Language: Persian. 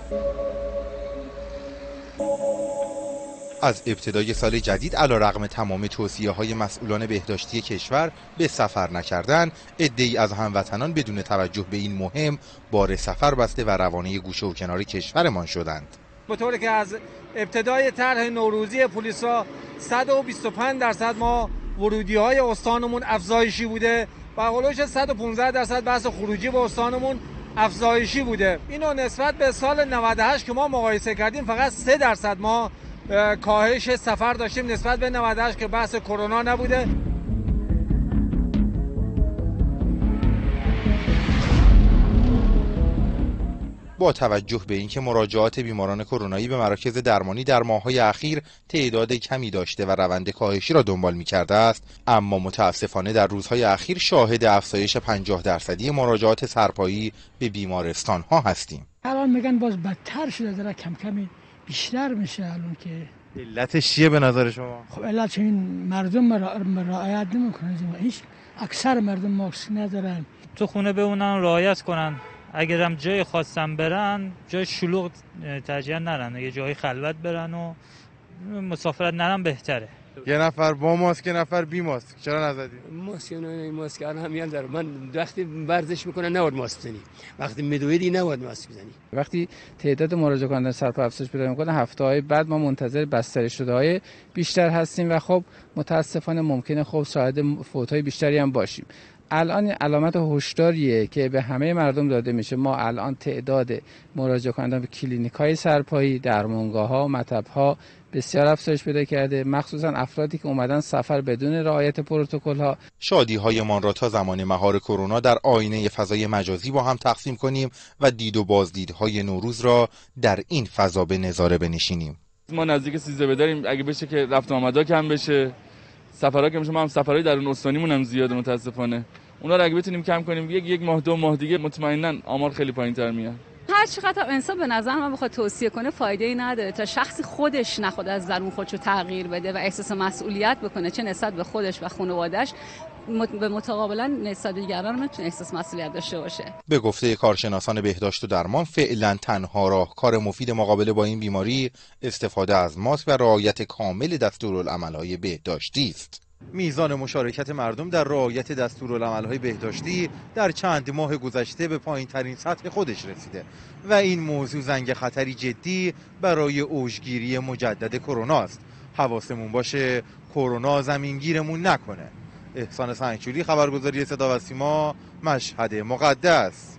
از ابتدای سال جدید علیرغم تمام توصیه‌های مسئولان بهداشتی کشور به سفر نکردن، عده‌ای از هموطنان بدون توجه به این مهم بار سفر بسته و روانه گوشه و کنار کشورمان شدند. به طوری که از ابتدای طرح نوروزی پلیسا 125% ما ورودی‌های استانمون افزایشی بوده و هولوش 115% بحث خروجی به استانمون افزایشی بوده. اینو نسبت به سال 98 که ما مقایسه کردیم فقط 3% ما کاهش سفر داشتیم نسبت به 98 که بحث کرونا نبوده. با توجه به اینکه مراجعات بیماران کرونایی به مراکز درمانی در ماه‌های اخیر تعداد کمی داشته و روند کاهشی را دنبال می‌کرده است، اما متاسفانه در روزهای اخیر شاهد افزایش 50% مراجعات سرپایی به بیمارستان‌ها هستیم. الان میگن باز بدتر شده، داره کم کمی بیشتر میشه. الان که علتش چیه به نظر شما؟ خب علت این مردم رعایت نمیکنن، هیچ اکثر مردم ماسک ندارن. تو خونه بمونن، رعایت کنن. اگر هم جای خواستن برن، جای شلوغ ترجیح نرن، یه جای خلوت برن و مسافرت نرن بهتره. یه نفر با ماسک، یه نفر بی ماسک. چرا نزدی؟ ماسک هم داره. من وقتی ورزش میکنم نباید ماسک بزنی، وقتی میدویدی نباید ماسک بزنی. وقتی تعداد مراجعه کنندگان سرپا افزایش پیدا میکنه، هفته‌های بعد ما منتظر بستری شده‌های بیشتر هستیم و خب متاسفانه ممکنه خب شاهد فوت‌های بیشتری هم باشیم. الان علامت هشداریه که به همه مردم داده میشه. ما الان تعداد مراجعه کنندگان به کلینیک‌های سرپایی، درمانگاه‌ها، مطب‌ها بسیار افزایش پیدا کرده، مخصوصا افرادی که اومدن سفر بدون رعایت پروتکل‌ها. شادی‌هایمان را تا زمان مهار کرونا در آینه فضای مجازی با هم تقسیم کنیم و دید و بازدیدهای نوروز را در این فضا به نظاره بنشینیم. ما نزدیک 13 بداریم، اگه بشه که رفت و آمدا کم بشه، سفرها که میشه، ما هم سفرهای درون استانیمون هم زیاده متاسفانه. اونا رو اگه بتونیم کم کنیم، یک ماه 2 ماه دیگه مطمئنا آمار خیلی پایین‌تر میاد. هر چقدر انسان به نظر من بخواد توصیه کنه فایده‌ای نداره تا شخصی خودش نخواد از درون خودشو تغییر بده و احساس مسئولیت بکنه، چه نسبت به خودش و خانواده‌اش، به متقابلا نسبت به دیگران میتونه احساس مسئولیت داشته باشه. به گفته کارشناسان بهداشت و درمان، فعلا تنها راهکار مفید مقابله با این بیماری استفاده از ماسک و رعایت کامل دستورالعمل‌های بهداشتی است. میزان مشارکت مردم در رعایت دستورالعمل‌های بهداشتی در چند ماه گذشته به پایین‌ترین سطح خودش رسیده و این موضوع زنگ خطری جدی برای اوجگیری مجدد کرونا است. حواسمون باشه کرونا زمینگیرمون نکنه. احسان سنگچولی، خبرگزاری صدا و سیما، مشهد مقدس.